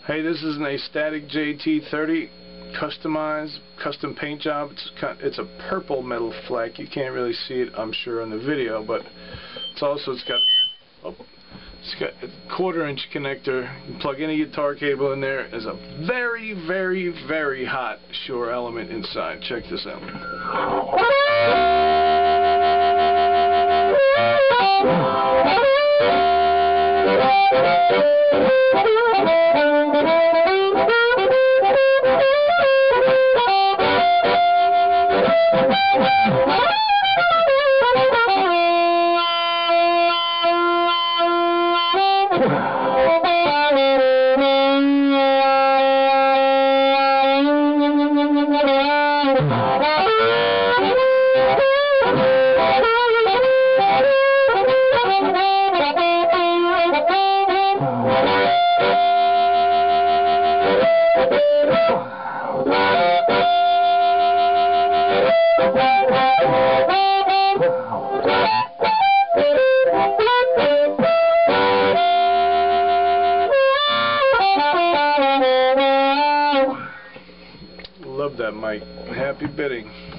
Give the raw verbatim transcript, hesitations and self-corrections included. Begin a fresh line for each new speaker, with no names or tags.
Hey, this is an Astatic J T thirty customized, custom paint job. It's kind it's a purple metal flake. You can't really see it, I'm sure, on the video, but it's also it's got oh, it's got a quarter inch connector. You can plug any guitar cable in there. There's a very, very, very hot Shure element inside. Check this out. Love that mic. Happy bidding.